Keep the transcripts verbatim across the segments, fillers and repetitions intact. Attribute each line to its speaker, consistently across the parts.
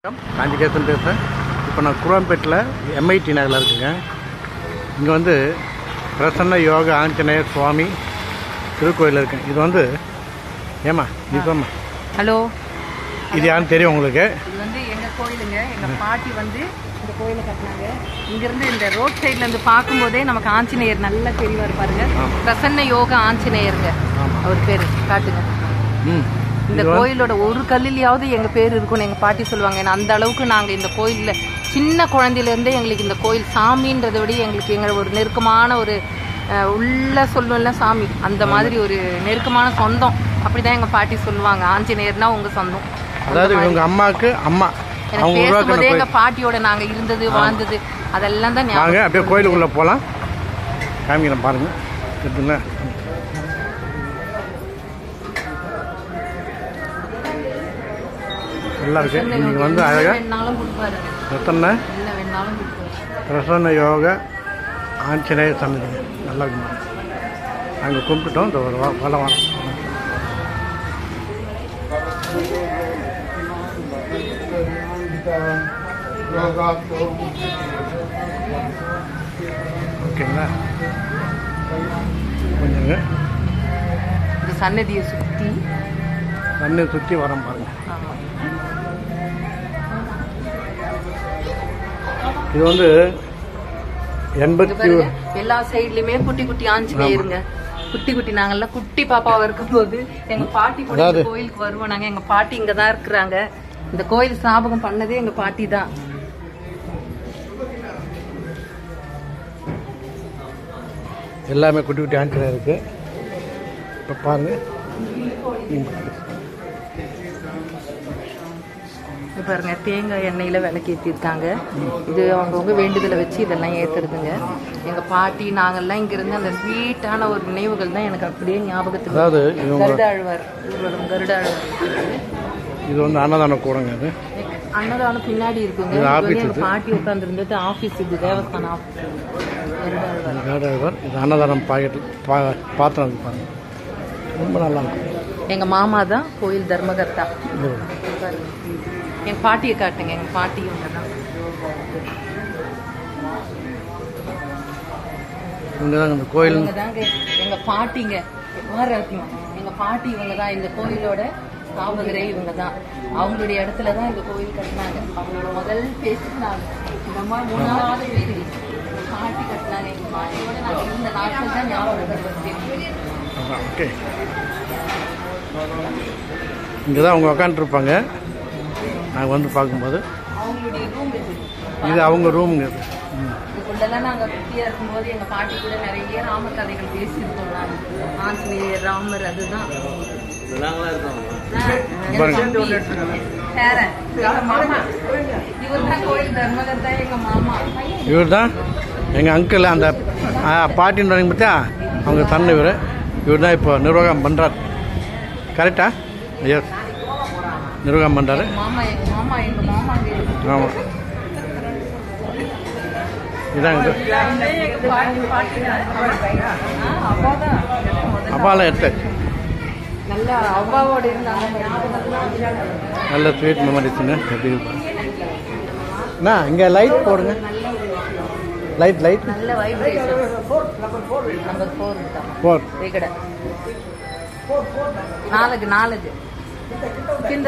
Speaker 1: காஞ்சிகேசன் பேசுகிறேன். இப்போ நான் குரோம்பேட்டில் எம்ஐடி நகரில் இருக்குங்க. இங்கே வந்து பிரசன்ன யோக ஆஞ்சநேயர் சுவாமி திருக்கோயில் இருக்குங்க. இது வந்து ஏமா இதுமா
Speaker 2: ஹலோ,
Speaker 1: இது யாருன்னு தெரியும் உங்களுக்கு?
Speaker 2: இது வந்து எங்கள் கோயிலுங்க. எங்கள் பாட்டி வந்து இந்த கோயிலை கட்டினாங்க. இங்கேருந்து இந்த ரோட் சைட்லேருந்து பார்க்கும்போதே நமக்கு ஆஞ்சநேயர் நல்லா தெரியவார் பாருங்க. பிரசன்ன யோக ஆஞ்சநேயருங்க அவர் பேர். காட்டுங்க.
Speaker 1: ம்
Speaker 2: இந்த கோயிலோட ஒரு கல்லிலையாவது எங்கள் பேர் இருக்கும்னு எங்கள் பாட்டி சொல்லுவாங்க. ஏன்னா அந்த அளவுக்கு நாங்கள் இந்த கோயிலில் சின்ன குழந்தையிலேருந்தே எங்களுக்கு இந்த கோயில் சாமின்றதை விட எங்களுக்கு எங்கள் ஒரு நெருக்கமான ஒரு உள்ள சொல்லும்ல சாமி, அந்த மாதிரி ஒரு நெருக்கமான சொந்தம். அப்படிதான் எங்கள் பாட்டி சொல்லுவாங்க, ஆஞ்சநேயர்னா உங்கள் சொந்தம்.
Speaker 1: அதாவது இவங்க அம்மாவுக்கு அம்மா
Speaker 2: எனக்கு பேசும்போதே எங்கள் பாட்டியோட நாங்கள் இருந்தது வாழ்ந்தது அதெல்லாம் தான்
Speaker 1: நாங்கள் அப்படியே கோயிலுக்குள்ளே போகலாம். காமிக்கிறேன் பாருங்கள். இருக்குங்களா? நல்லா இருக்கு. இன்னைக்கு வந்து அழகாக எத்தனை பிரசன்ன யோக ஆஞ்சநேயர் சன்னதிங்க. நல்லா இருக்குங்க. நாங்கள் கும்பிட்டுட்டோம். இந்த ஒரு வளம் ஓகேங்களா? கொஞ்சங்க
Speaker 2: சன்னதியை சுற்றி
Speaker 1: சன்னதியை சுற்றி வரோம் பாருங்க. இது வந்து எண்பத்தி
Speaker 2: எல்லா சைட்லயுமே குட்டி குட்டி ஆஞ்சநேயருங்க. குட்டி குட்டி நாங்கெல்லாம் குட்டி பாப்பாவா இருக்கும் போது எங்க பாட்டி கூட கோயிலுக்கு வருவோம். நாங்க எங்க பாட்டி இங்கதான் இருக்கிறாங்க. இந்த கோயில் ஸ்தாபகம் பண்ணதே எங்க பாட்டி தான்.
Speaker 1: எல்லாமே குட்டி குட்டி ஆஞ்சநேயர் இருக்கு. இப்ப பாருங்க.
Speaker 2: பாருங்க, தேங்காய் எண்ணெயில விளக்கேற்றிருக்காங்க. இது அவங்கவுங்க வேண்டுதலை வச்சு இதெல்லாம் ஏத்துறதுங்க. எங்க பாட்டி நாங்கெல்லாம் இங்க இருந்து அந்த ஸ்வீட்டான ஒரு நினைவுகள் தான் எனக்கு அப்படியே ஞாபகத்துக்கு.
Speaker 1: அதாவது
Speaker 2: கருடாழ்வார் ஊர்வலம், கருடாழ்வார்.
Speaker 1: இது வந்து அன்னதான கூடங்க. அது
Speaker 2: அன்னதானம் பின்னாடி இருக்குங்க. எங்க பாட்டி உட்கார்ந்து இருந்தது ஆபீஸ். இது தேவஸ்தான ஆபீஸ்.
Speaker 1: கருடாழ்வார். இது அன்னதானம் பாக்கெட் பாத்திரம் பாருங்க. ரொம்ப நல்லா இருக்கும்.
Speaker 2: எங்க மாமா தான் கோயில் தர்மகர்த்தா. எங்க பாட்டியை காட்டுங்க. எங்க பாட்டி இவங்க தான்.
Speaker 1: இந்த கோயில்
Speaker 2: தாங்க எங்க பாட்டிங்க. எங்க பாட்டி இவங்க தான். இந்த கோயிலோட ஸ்தாபகரே இவங்க தான். அவங்களுடைய இடத்துல தான் இந்த கோயில் கட்டினாங்க. அவங்களோட முதல் பேசினாங்க. இந்த மாதிரி மூணாவது பேசி பாட்டி கட்டினாங்க. எங்க பாட்டியோட நாங்கள் இருந்த நாட்கள் தான் ஞாபகம்.
Speaker 1: ஓகே, இங்கே தான் அவங்க உக்காந்துருப்பாங்க. நாங்கள் வந்து பார்க்கும்போது
Speaker 2: அவங்களுடைய ரூம் இது.
Speaker 1: இது அவங்க ரூமுங்க.
Speaker 2: இதுக்குள்ளெல்லாம் நாங்கள் குட்டியாக இருக்கும்போது எங்கள் பாட்டி கூட நிறைய ராமர் கதைகள் பேசியிருக்கோம். நாங்கள் ஆஞ்சநேயர், ராமர், அதுதான் இவர் தான் கோயில் தர்மகர்த்தா. எங்க மாமா
Speaker 1: இவர் தான் எங்கள் அங்கிள். அந்த பாட்டின்னு பார்த்தா அவங்க தன்னை இவர் இவர் தான் இப்போ நிர்வாகம் பண்ணுறார். கரெக்டா? எஸ், நிர்வாகம் பண்ணுறாரு.
Speaker 2: மாமா எங்க மாமா எங்க மாமா
Speaker 1: ஆமாம், இதான் இது. அப்பாலாம் எடுத்தாச்சு.
Speaker 2: நல்லா அவ்வாவோட இருந்தாங்க.
Speaker 1: நல்ல ஸ்வீட் மெமரிஸுங்க. எப்படி அண்ணா இங்கே லைட் போடுங்க. லைட் லைட்
Speaker 2: நல்ல வைப்ரேஷன். நம்பர் ஃபோர்
Speaker 1: ஃபோர்
Speaker 2: ఇక్కడ నాలుగు నాలుగు కింద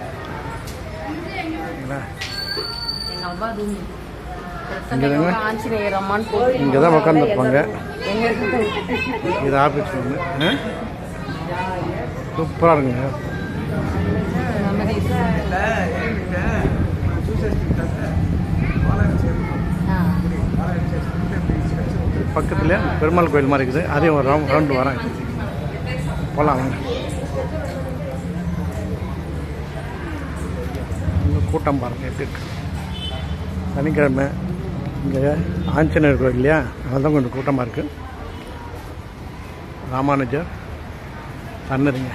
Speaker 2: எங்க அம்மா ரூம். ஆஞ்சநேயர் அம்மான்னு போய்
Speaker 1: இங்கே தான் உட்காந்துருப்பாங்க. இது ஆஃபீஸ் ரூமு. சூப்பராக இருக்குங்க. பக்கத்துலேயே பெருமாள் கோயில் மாதிரி இருக்குது. அதையும் ஒரு ரவுண்ட் ரவுண்டு வரேன். போகலாம் வாங்க. இங்கே கூட்டம் பாருங்கள் எப்படி இருக்கு. சனிக்கிழமை இங்கே ஆஞ்சநேயர் கோயில் இல்லையா, அதெல்லாம் கொஞ்சம் கூட்டமாக இருக்குது. ராமானுஜர் சன்னதிங்க.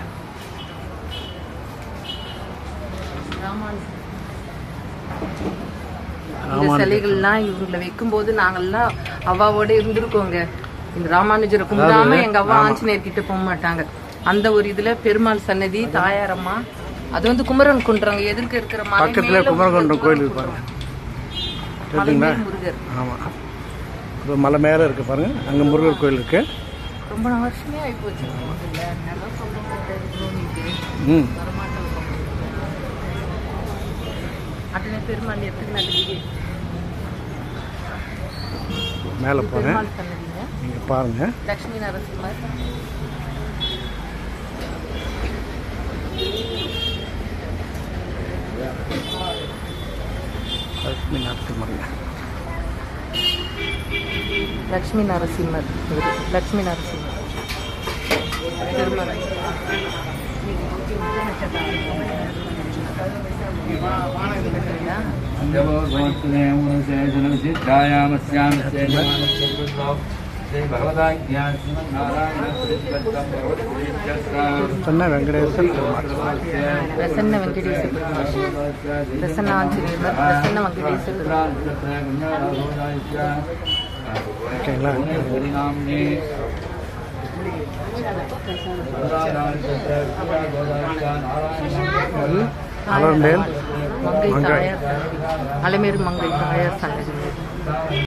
Speaker 2: இந்த சிலைகள்லாம் இவங்களை வைக்கும்போது நாங்கள்லாம் அவ்வாவோட இருந்திருக்கோங்க. இந்த ராமானுஜரை கும்பிடாம எங்க அவ்வா ஆஞ்சநேயர் கிட்ட போக மாட்டாங்க. அந்த ஒரு இதுல பெருமாள் சன்னதி, தாயாரம்மா, அது வந்து குமரன் குன்றாங்க எதிர்க்க இருக்கிற மலை
Speaker 1: பக்கத்துல குமரகுன்றம் கோயில் இருப்பாங்க தெரியுங்களா?
Speaker 2: முருகர்.
Speaker 1: ஆமா, இப்போ மலை மேல இருக்கு பாருங்க, அங்க முருகர் கோயில் இருக்கு.
Speaker 2: ரொம்ப வருஷமே ஆகி போச்சு.
Speaker 1: ம்
Speaker 2: அட்டனை பெருமாள் எடுத்துக்கு நல்லது
Speaker 1: மேல போறேன்,
Speaker 2: பெருமாள் சன்னதிங்க.
Speaker 1: நீங்க பாருங்க.
Speaker 2: லட்சுமி நரசிம்மர்,
Speaker 1: லட்சுமி நரசிம்மர்,
Speaker 2: லட்சுமி நரசிம்மர், லட்சுமி நரசிம்மர் பெருமாள்.
Speaker 1: பிரசன்ன வெங்கடேசர் பெருமாள்,
Speaker 2: பிரசன்ன வெங்கடேசர் பெருமாள், பிரசன்ன ஆஞ்சநேயர், பிரசன்ன வெங்கடேசர் பெருமாள்.
Speaker 1: ஓகேங்களா? அலர்மேல்
Speaker 2: மங்கை தாயார் சன்னதி, அலமேறு மங்கை தாயார் சன்னதி.